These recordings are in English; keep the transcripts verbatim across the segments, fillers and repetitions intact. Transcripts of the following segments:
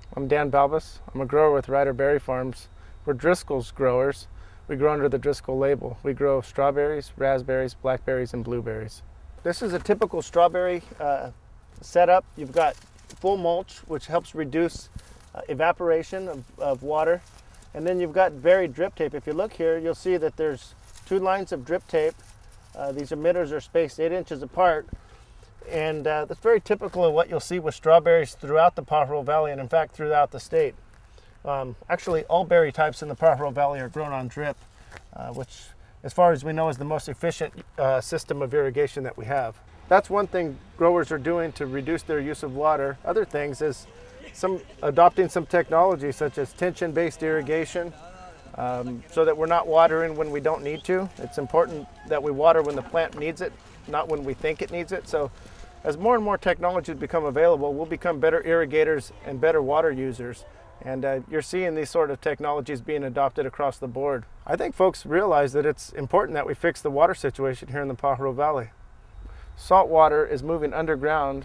I'm Dan Balbas. I'm a grower with Reiter Farms. We're Driscolls growers. We grow under the Driscoll label. We grow strawberries, raspberries, blackberries, and blueberries. This is a typical strawberry uh, setup. You've got full mulch, which helps reduce uh, evaporation of, of water. And then you've got buried drip tape. If you look here, you'll see that there's two lines of drip tape. Uh, these emitters are spaced eight inches apart. And uh, that's very typical of what you'll see with strawberries throughout the Pajaro Valley, and in fact throughout the state. Um, actually, all berry types in the Pajaro Valley are grown on drip, uh, which, as far as we know, is the most efficient uh, system of irrigation that we have. That's one thing growers are doing to reduce their use of water. Other things is some adopting some technology such as tension-based irrigation, um, so that we're not watering when we don't need to. It's important that we water when the plant needs it, not when we think it needs it. So as more and more technologies become available, we'll become better irrigators and better water users. And uh, you're seeing these sort of technologies being adopted across the board. I think folks realize that it's important that we fix the water situation here in the Pajaro Valley. Salt water is moving underground,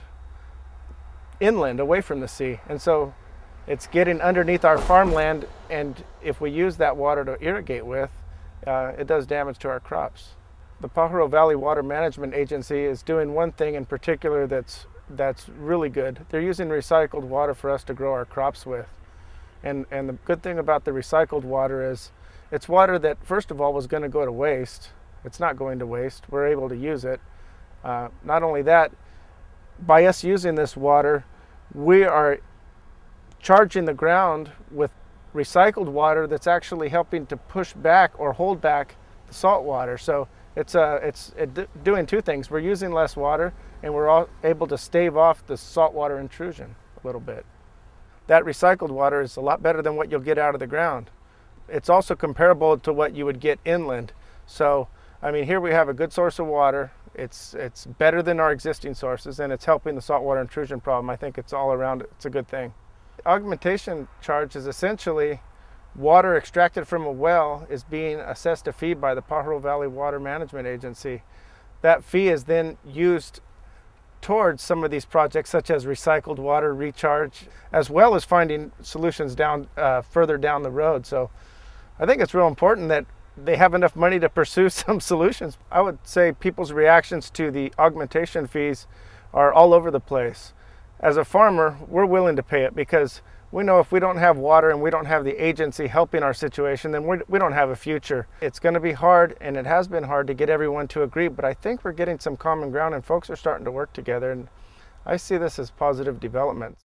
inland, away from the sea. And so it's getting underneath our farmland, and if we use that water to irrigate with, uh, it does damage to our crops. The Pajaro Valley Water Management Agency is doing one thing in particular that's, that's really good. They're using recycled water for us to grow our crops with. And, and the good thing about the recycled water is it's water that, first of all, was going to go to waste. It's not going to waste. We're able to use it. Uh, not only that, by us using this water, we are charging the ground with recycled water that's actually helping to push back or hold back the salt water. So it's, uh, it's it doing two things. We're using less water, and we're all able to stave off the saltwater intrusion a little bit. That recycled water is a lot better than what you'll get out of the ground. It's also comparable to what you would get inland. So, I mean, here we have a good source of water. It's, it's better than our existing sources, and it's helping the saltwater intrusion problem. I think it's all around, it's a good thing. Augmentation charge is essentially water extracted from a well is being assessed a fee by the Pajaro Valley Water Management Agency. That fee is then used towards some of these projects, such as recycled water recharge, as well as finding solutions down uh, further down the road. So I think it's real important that they have enough money to pursue some solutions. I would say people's reactions to the augmentation fees are all over the place. As a farmer, we're willing to pay it because we know if we don't have water and we don't have the agency helping our situation, then we're, we don't have a future. It's going to be hard, and it has been hard to get everyone to agree, but I think we're getting some common ground and folks are starting to work together, and I see this as positive development.